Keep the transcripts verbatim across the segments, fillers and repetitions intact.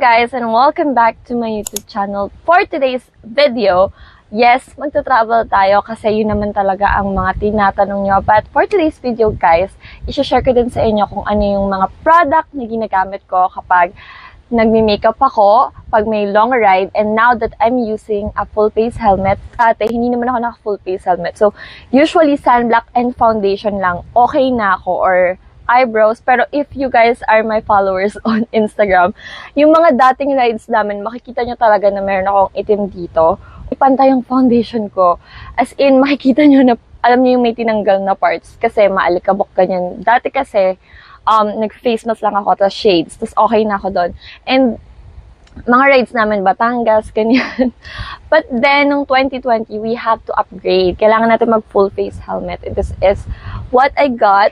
guys, and welcome back to my YouTube channel. For today's video, yes, magta-travel tayo kasi yun naman talaga ang mga tinatanong nyo. But for today's video guys, i-share ko din sa inyo kung ano yung mga product na ginagamit ko kapag nagmi-makeup ako, pag may long ride, and now that I'm using a full face helmet. Dati, hindi naman ako naka full face helmet. So, usually sunblock and foundation lang, okay na ako, or eyebrows. Pero if you guys are my followers on Instagram, yung mga dating rides namin, makikita nyo talaga na meron akong itim dito. Ipantay yung foundation ko. As in, makikita nyo na, alam nyo yung may tinanggal na parts kasi maalikabok ganyan. Dati kasi, um, nag-face mask lang ako, tapos shades, tapos okay na ako doon. And, mga rides namin, Batangas, ganyan. But then, nung twenty twenty, we have to upgrade. Kailangan natin mag full face helmet. And this is what I got.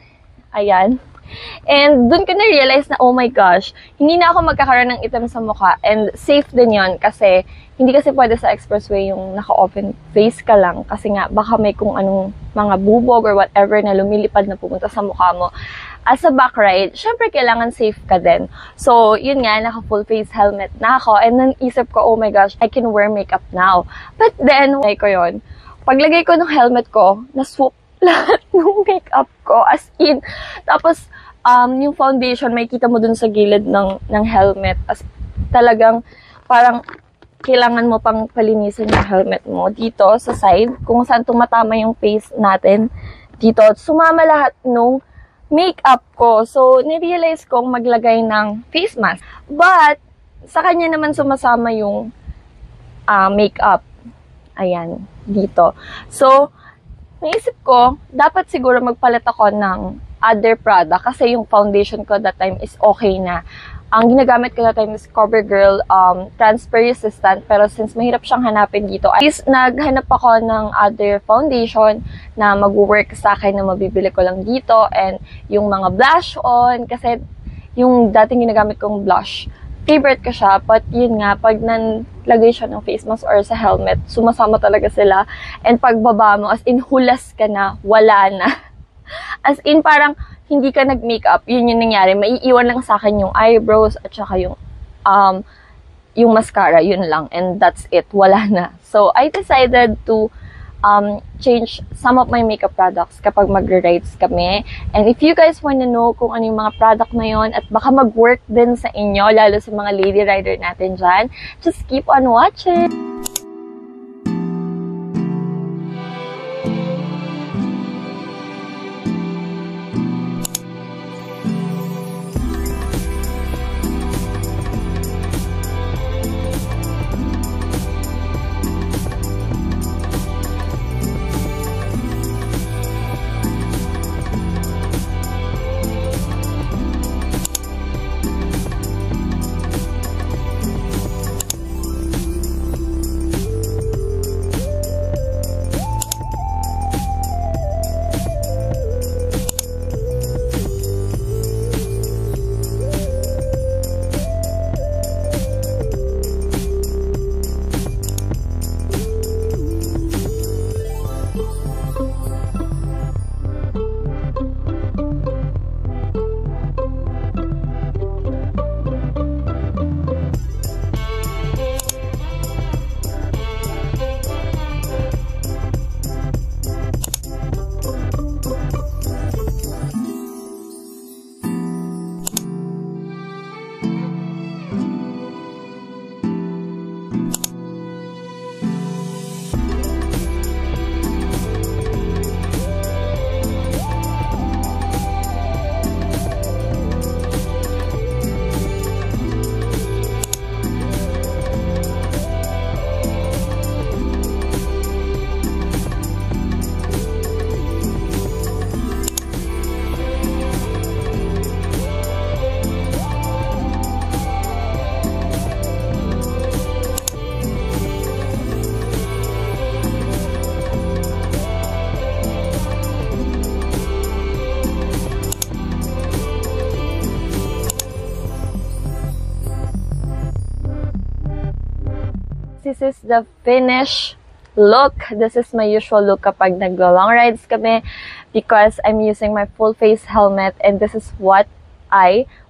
Ayan. And dun ko na-realize na, oh my gosh, hindi na ako magkakaroon ng itim sa mukha. And safe din yon kasi hindi kasi pwede sa expressway yung naka-open face ka lang. Kasi nga, baka may kung anong mga bubog or whatever na lumilipad na pumunta sa mukha mo. As a back ride, syempre kailangan safe ka din. So, yun nga, naka-full face helmet na ako. And then isip ko, oh my gosh, I can wear makeup now. But then, like ko yun, paglagay ko ng helmet ko, na-swoop lahat ng makeup ko, as in. Tapos, um, yung foundation, may kita mo dun sa gilid ng, ng helmet. As talagang, parang, kailangan mo pang palinisin yung helmet mo dito sa side, kung saan tumatama yung face natin dito. Sumama lahat nung makeup ko. So, nirealize kong maglagay ng face mask. But, sa kanya naman sumasama yung uh, makeup. Ayan, dito. So, naisip ko, dapat siguro magpalit ako ng other product kasi yung foundation ko that time is okay na. Ang ginagamit ko that time is CoverGirl um, Transfer Resistant, pero since mahirap siyang hanapin dito, at least naghanap ako ng other foundation na mag-work sa akin na mabibili ko lang dito, and yung mga blush on, kasi yung dating ginagamit kong blush, favorite ko siya, but yun nga, pag nanlagay siya ng face mask or sa helmet, sumasama talaga sila. And pag baba mo, as in, hulas ka na, wala na. As in, parang hindi ka nag-makeup, yun yung nangyari. Maiiwan lang sa akin yung eyebrows at saka yung, um, yung mascara, yun lang. And that's it, wala na. So, I decided to Um, change some of my makeup products kapag mag-rides kami. And if you guys wanna know kung ano yung mga product na yon at baka mag-work din sa inyo, lalo sa mga lady rider natin dyan, just keep on watching! This is the finished look. This is my usual look kapag nag-long rides kami because I'm using my full face helmet, and this is what I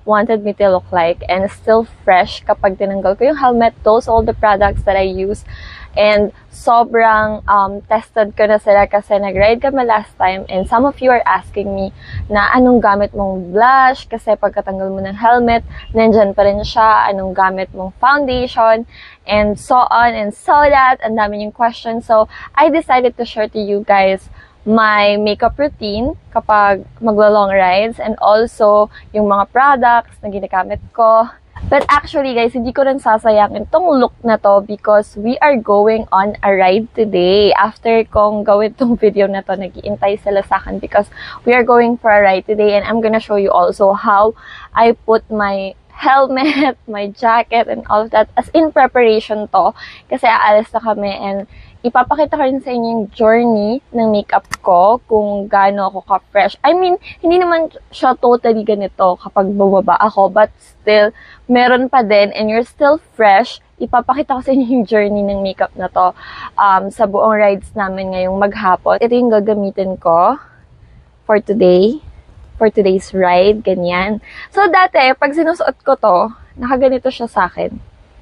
wanted me to look like, and still fresh kapag tinanggal ko yung helmet. Those all the products that I use. And sobrang um, tested ko na sila kasi nag-ride kami last time, and some of you are asking me na anong gamit mong blush kasi pagkatanggal mo ng helmet, nandyan pa rin siya, anong gamit mong foundation, and so on and so that. Ang dami yung question. So, I decided to share to you guys my makeup routine kapag maglo-long rides, and also yung mga products na ginagamit ko. But actually guys, hindi ko rin sasayangin tong look na to because we are going on a ride today. After kong gawin tong video na to, nag-iintay sila sa akin because we are going for a ride today, and I'm gonna show you also how I put my helmet, my jacket, and all of that as in preparation to. Kasi aalis na kami, and ipapakita ko rin sa inyo yung journey ng makeup ko, kung gaano ako ka-fresh. I mean, hindi naman siya totally ganito kapag bumaba ako, but still, meron pa din, and you're still fresh. Ipapakita ko sa inyo yung journey ng makeup na to um, sa buong rides namin ngayong maghapon. Ito yung gagamitin ko for today, for today's ride, ganyan. So, dati, pag sinusuot ko to, nakaganito siya sa akin.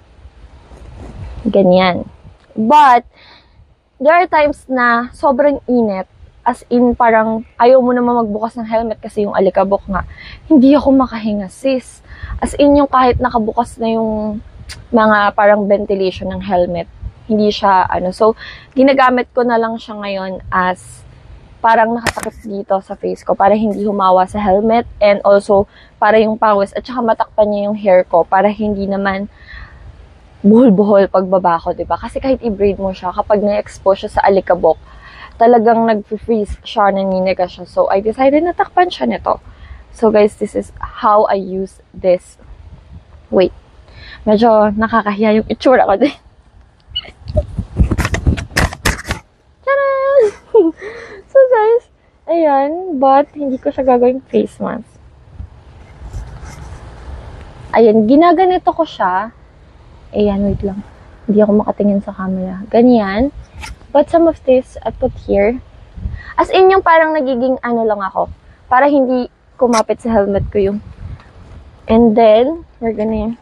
Ganyan. But, there are times na sobrang init, as in parang ayaw mo naman magbukas ng helmet kasi yung alikabok nga. Hindi ako makahinga, sis. As in yung kahit nakabukas na yung mga parang ventilation ng helmet, hindi siya ano. So, ginagamit ko na lang siya ngayon as parang nakasakit dito sa face ko para hindi humawa sa helmet, and also para yung pawis at saka matakpan niya yung hair ko para hindi naman buhol-buhol pagbaba ko, diba? Kasi kahit i-braid mo siya, kapag na-expose siya sa alikabok, talagang nag-freeze siya, naniniga siya. So, I decided na takpan siya nito. So, guys, this is how I use this. Wait. Medyo nakakahiya yung itsura ko din. Tcharam! So, guys, ayan. But, hindi ko siya gagawing face mask. Ayan, ginaganito ko siya. Ayan, wait lang. Hindi ako makatingin sa camera. Ganyan. But some of this, I put here. As in, yung parang nagiging ano lang ako. Para hindi kumapit sa helmet ko yung. And then, we're gonna...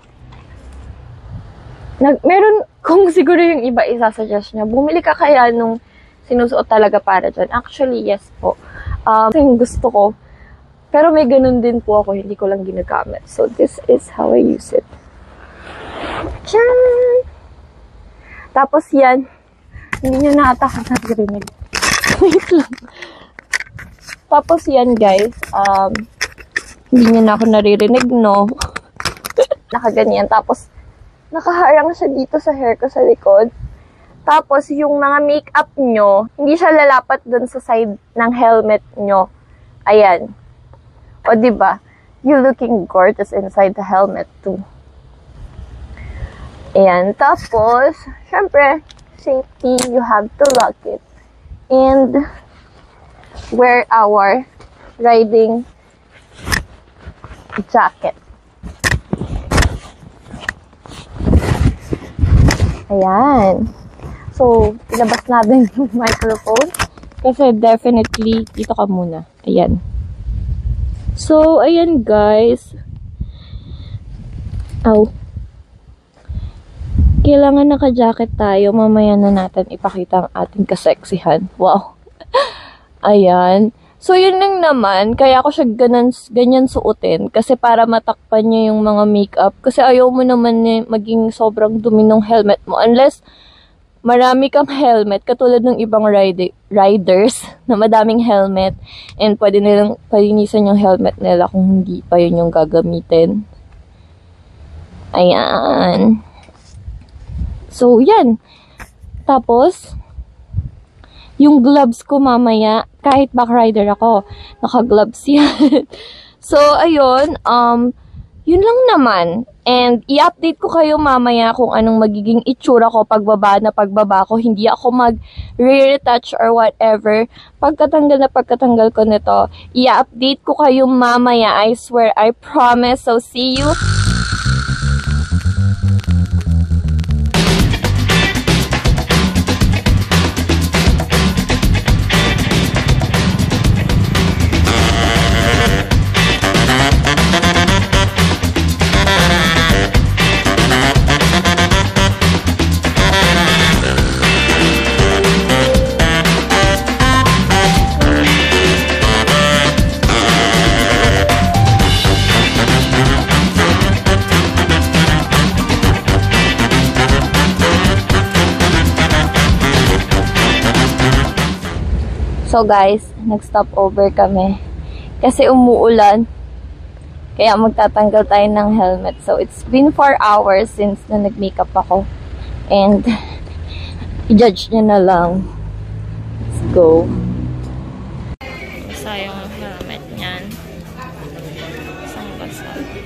Nag, meron, kung siguro yung iba isasuggest niya, bumili ka kaya nung sinusuot talaga para dyan. Actually, yes po. Um, yung gusto ko. Pero may ganun din po ako, hindi ko lang ginagamit. So, this is how I use it. Tcharam! Tapos yan, hindi nyo na ata ako nagrinig. Wait lang. Tapos yan guys, um, hindi nyo na ako naririnig, no? Nakaganyan. Tapos, nakaharang siya dito sa hair ko sa likod. Tapos, yung mga makeup nyo, hindi siya lalapat dun sa side ng helmet nyo. Ayan. O, diba? You're looking gorgeous inside the helmet too. Ayan. Tapos, syempre, safety, you have to lock it. And, wear our riding jacket. Ayan. So, ilabas natin yung microphone. Kasi definitely, dito ka muna. Ayan. So, ayan guys. Ow. Kailangan naka-jacket tayo. Mamaya na natin ipakita ang ating kaseksihan. Wow. Ayan. So, yun lang naman. Kaya ako siya ganyan, ganyan suotin. Kasi para matakpan niya yung mga makeup. Kasi ayaw mo naman eh, maging sobrang dumi ng helmet mo. Unless, marami kang helmet. Katulad ng ibang ride riders na madaming helmet. And pwede nilang palinisan yung helmet nila kung hindi pa yun yung gagamitin. Ayan. So, yan. Tapos, yung gloves ko mamaya, kahit backrider ako, naka-gloves yan. So, ayun, um, yun lang naman. And, i-update ko kayo mamaya kung anong magiging itsura ko pagbaba na pagbaba ko. Hindi ako mag-retouch or whatever. Pagkatanggal na pagkatanggal ko nito, i-update ko kayo mamaya. I swear, I promise. So, see you. So guys, nag-stop over kami. Kasi umuulan. Kaya magtatanggal tayo ng helmet. So it's been four hours since na nag-makeup ako. And i-judge nyo na lang. Let's go. Basa yung helmet niyan. Isang basa.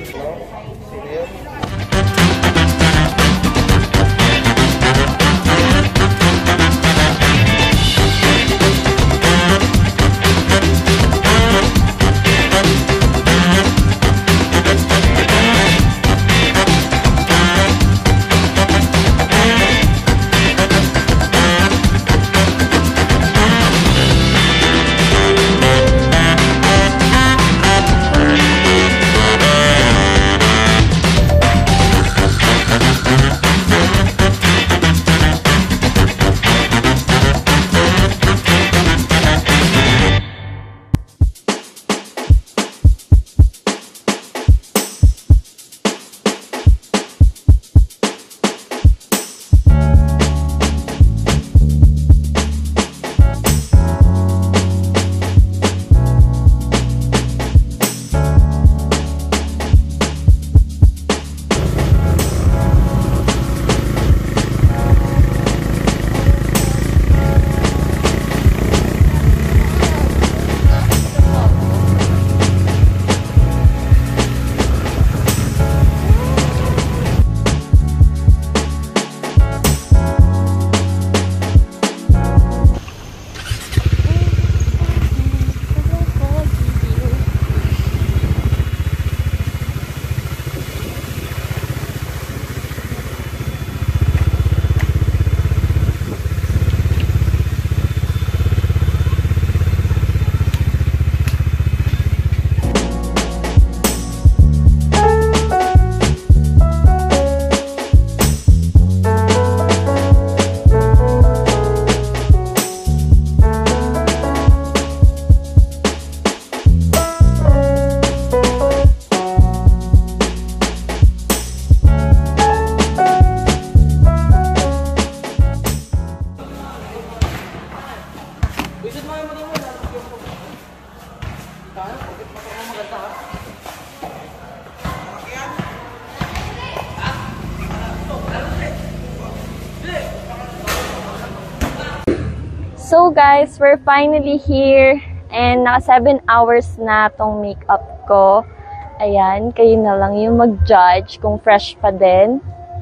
So guys, we're finally here and naka seven hours na tong makeup ko. Ayan, kayo na lang yung mag-judge kung fresh pa din.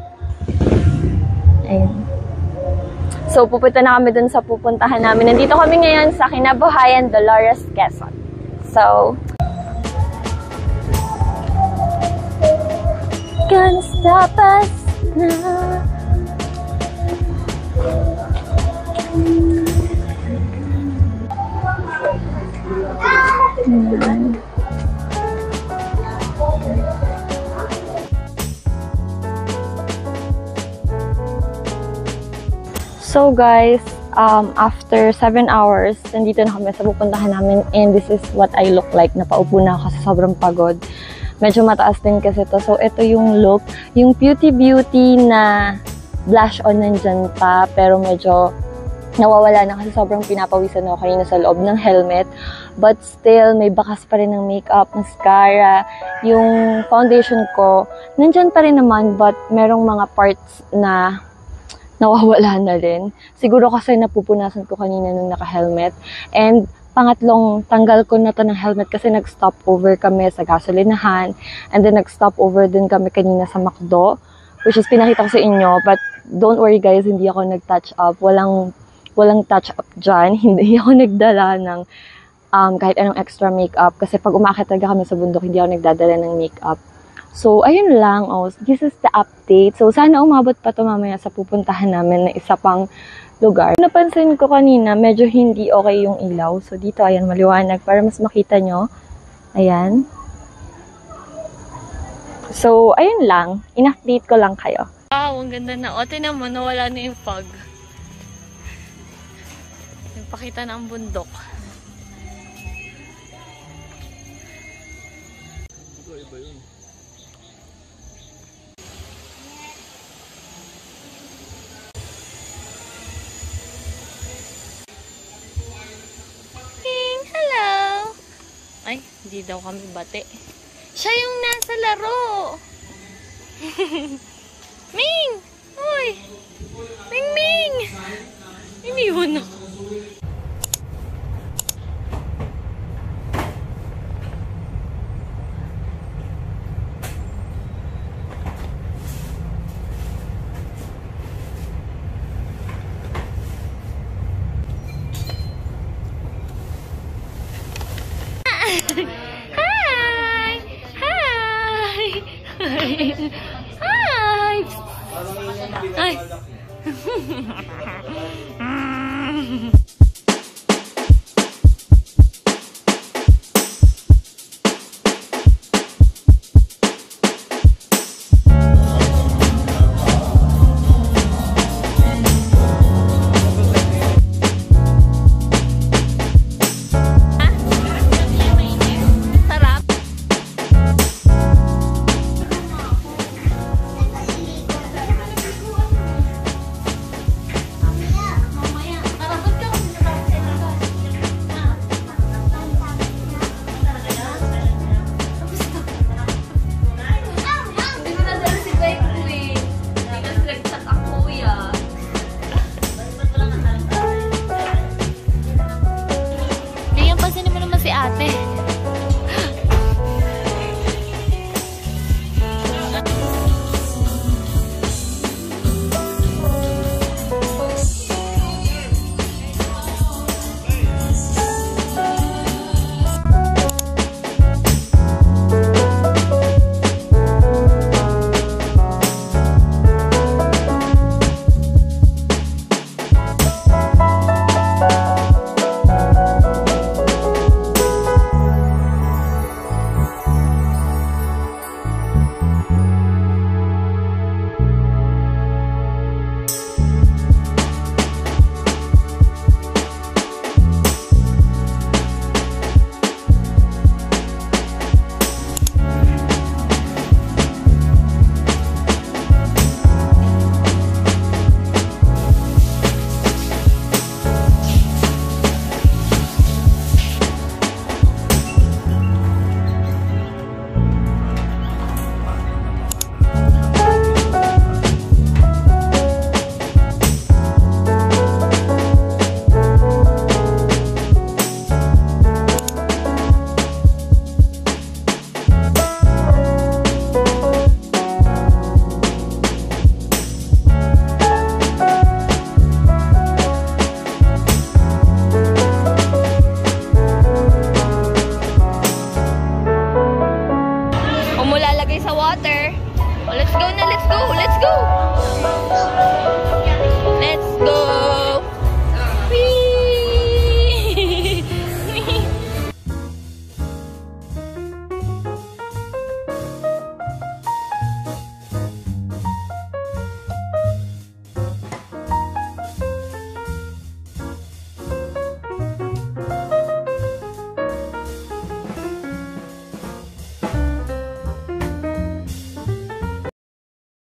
Ayan. So pupunta na kami dun sa pupuntahan namin. Nandito kami ngayon sa Kinabuhayan, Dolores, Quezon. So, gonna stop us now. Hmm. So guys, um, after seven hours, nandito na kami sa pupuntahan namin and this is what I look like. Napaupo na ako kasi sobrang pagod. Medyo mataas din kasi to. So ito yung look. Yung Beauty Beauty na blush on nandyan pa pero medyo nawawala na kasi sobrang pinapawisan ako kanina sa loob ng helmet. But still, may bakas pa rin ng makeup, mascara. Yung foundation ko, nandyan pa rin naman but merong mga parts na nawawala na rin. Siguro kasi napupunasan ko kanina nung naka-helmet. And pangatlong tanggal ko na to ng helmet kasi nag-stop over kami sa gasolinahan. And then nag-stop over din kami kanina sa McDo, which is pinakita ko sa inyo. But don't worry guys, hindi ako nag-touch up. Walang, walang touch up dyan. Hindi ako nagdala ng um, kahit anong extra makeup. Kasi pag umakit talaga kami sa bundok, hindi ako nagdadala ng makeup. So, ayun lang. Oh, this is the update. So, sana umabot pa to mamaya sa pupuntahan namin na isa pang lugar. Napansin ko kanina, medyo hindi okay yung ilaw. So, dito, ayan, maliwanag para mas makita nyo. Ayan. So, ayun lang. In-update ko lang kayo. Wow, ang ganda na. O, tinan mo, nawala na yung fog. Yung pakita ng bundok. Iba yun. Hindi daw kami bate. Siya yung nasa laro! Ming! Uy! Ming Ming! Iniwan ako. Hi! Hi! Hi! Hi! Hi!